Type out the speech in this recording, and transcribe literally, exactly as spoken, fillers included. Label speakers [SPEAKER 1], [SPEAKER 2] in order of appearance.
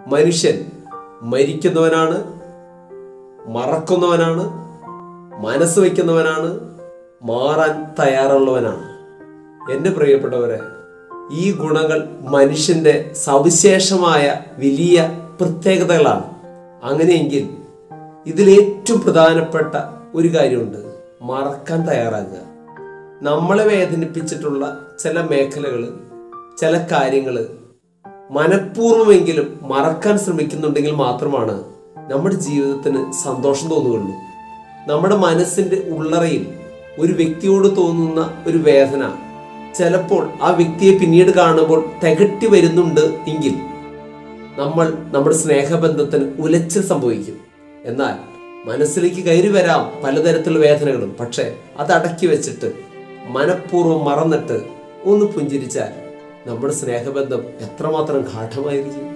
[SPEAKER 1] മനുഷ്യൻ മരിക്കുന്നവനാണ്, മറക്കുന്നവനാണ്, മനസ്സ് വയ്ക്കുന്നവനാണ്, മാറാൻ തയ്യാറുള്ളവനാണ്. എൻ്റെ പ്രിയപ്പെട്ടവരെ, ഈ ഗുണങ്ങൾ മനുഷ്യൻ്റെ സവിശേഷമായ വലിയ പ്രത്യേകതകളാണ്. അങ്ങനെയെങ്കിൽ ഇതിലേറ്റവും പ്രധാനപ്പെട്ട ഒരു കാര്യമുണ്ട്: മറക്കാൻ തയ്യാറാകുക. നമ്മളെ വേദനിപ്പിച്ചിട്ടുള്ള ചില മേഖലകൾ, ചില കാര്യങ്ങൾ മനഃപൂർവ്വമെങ്കിലും മറക്കാൻ ശ്രമിക്കുന്നുണ്ടെങ്കിൽ മാത്രമാണ് നമ്മുടെ ജീവിതത്തിന് സന്തോഷം തോന്നുകയുള്ളൂ. നമ്മുടെ മനസ്സിൻ്റെ ഉള്ളറയിൽ ഒരു വ്യക്തിയോട് തോന്നുന്ന ഒരു വേദന ചിലപ്പോൾ ആ വ്യക്തിയെ പിന്നീട് കാണുമ്പോൾ തികട്ടി വരുന്നുണ്ട് എങ്കിൽ നമ്മൾ നമ്മുടെ സ്നേഹബന്ധത്തിന് ഉലച്ചിൽ സംഭവിക്കും. എന്നാൽ മനസ്സിലേക്ക് കയറി വരാം പലതരത്തിലുള്ള വേദനകളും. പക്ഷെ അത് അടക്കി വെച്ചിട്ട് മനഃപൂർവ്വം മറന്നിട്ട് ഒന്ന് പുഞ്ചിരിച്ചാൽ നമ്മുടെ സ്നേഹബന്ധം എത്രമാത്രം ഗാഠമായിരിക്കും.